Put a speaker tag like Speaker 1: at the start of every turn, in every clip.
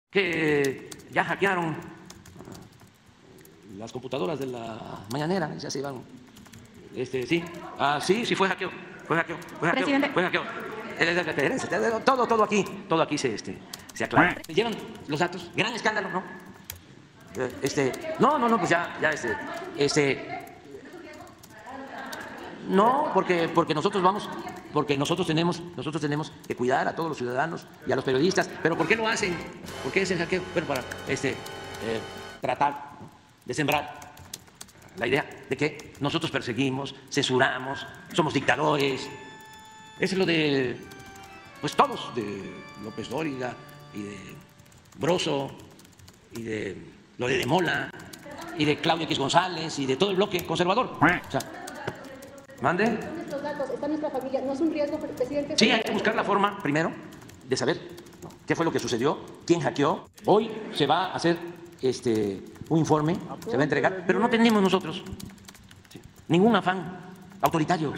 Speaker 1: que ya hackearon las computadoras de la mañanera, ya se iban. Sí, sí, fue hackeo,
Speaker 2: Presidente.
Speaker 1: fue hackeo. Todo aquí se aclara. Me llevan los datos, gran escándalo, ¿no? No, pues ya, no, porque nosotros tenemos que cuidar a todos los ciudadanos y a los periodistas. ¿Pero por qué lo hacen? ¿Por qué es el hackeo? Bueno, para tratar de sembrar la idea de que nosotros perseguimos, censuramos, somos dictadores. Eso es lo de, pues todos, de López Dóriga y de Broso y de lo de Mola y de Claudia X González y de todo el bloque conservador. O sea, ¿mande?
Speaker 3: Nuestros datos, está nuestra familia, ¿no es un riesgo, presidente?
Speaker 1: Sí, hay que buscar la forma, primero, de saber qué fue lo que sucedió, quién hackeó. Hoy se va a hacer un informe, se va a entregar, pero no tenemos nosotros ningún afán autoritario.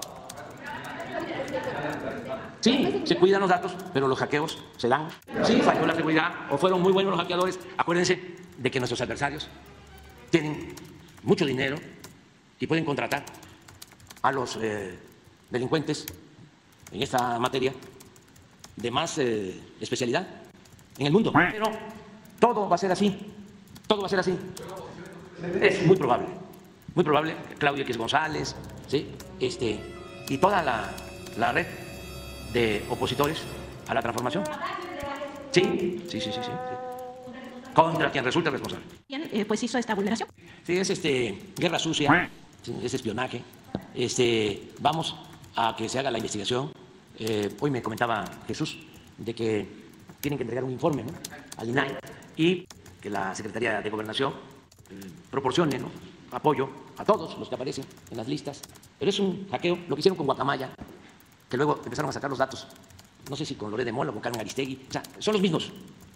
Speaker 1: Sí, se cuidan los datos, pero los hackeos se dan. Sí, falló la seguridad o fueron muy buenos los hackeadores. Acuérdense de que nuestros adversarios tienen mucho dinero y pueden contratar a los delincuentes en esta materia de más especialidad en el mundo. Pero todo va a ser así, todo va a ser así. Es muy probable que Claudia X González, ¿sí? Y toda la red de opositores a la transformación. Sí. Contra quien resulte responsable.
Speaker 2: ¿Quién pues hizo esta vulneración?
Speaker 1: Sí, es guerra sucia, es espionaje. Vamos a que se haga la investigación. Hoy me comentaba Jesús de que tienen que entregar un informe, ¿no?, al INAI y que la Secretaría de Gobernación proporcione, ¿no?, apoyo a todos los que aparecen en las listas. Pero es un hackeo, lo que hicieron con Guacamaya, que luego empezaron a sacar los datos, no sé si con Loret de Mola o con Carmen Aristegui. O sea, son los mismos.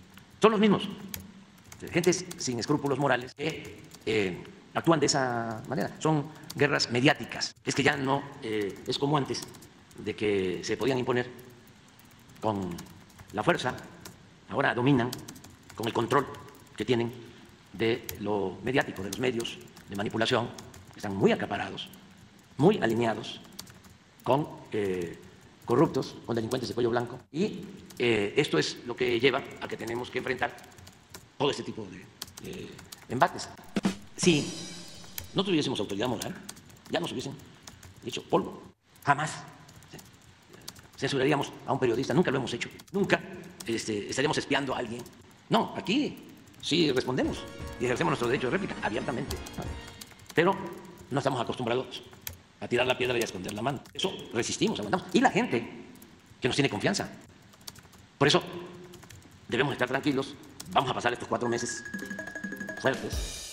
Speaker 1: Gentes sin escrúpulos morales que actúan de esa manera. Son guerras mediáticas. Es que ya no es como antes, de que se podían imponer con la fuerza. Ahora dominan con el control que tienen de lo mediático, de los medios de manipulación. Están muy acaparados, muy alineados con corruptos, con delincuentes de cuello blanco. Y esto es lo que lleva a que tenemos que enfrentar todo este tipo de embates. Si no tuviésemos autoridad moral, ya nos hubiesen hecho polvo. Jamás censuraríamos a un periodista, nunca lo hemos hecho. Nunca estaríamos espiando a alguien. No, aquí sí respondemos y ejercemos nuestro derecho de réplica abiertamente. Pero no estamos acostumbrados a tirar la piedra y a esconder la mano. Eso resistimos, aguantamos. Y la gente que nos tiene confianza. Por eso debemos estar tranquilos. Vamos a pasar estos 4 meses fuertes.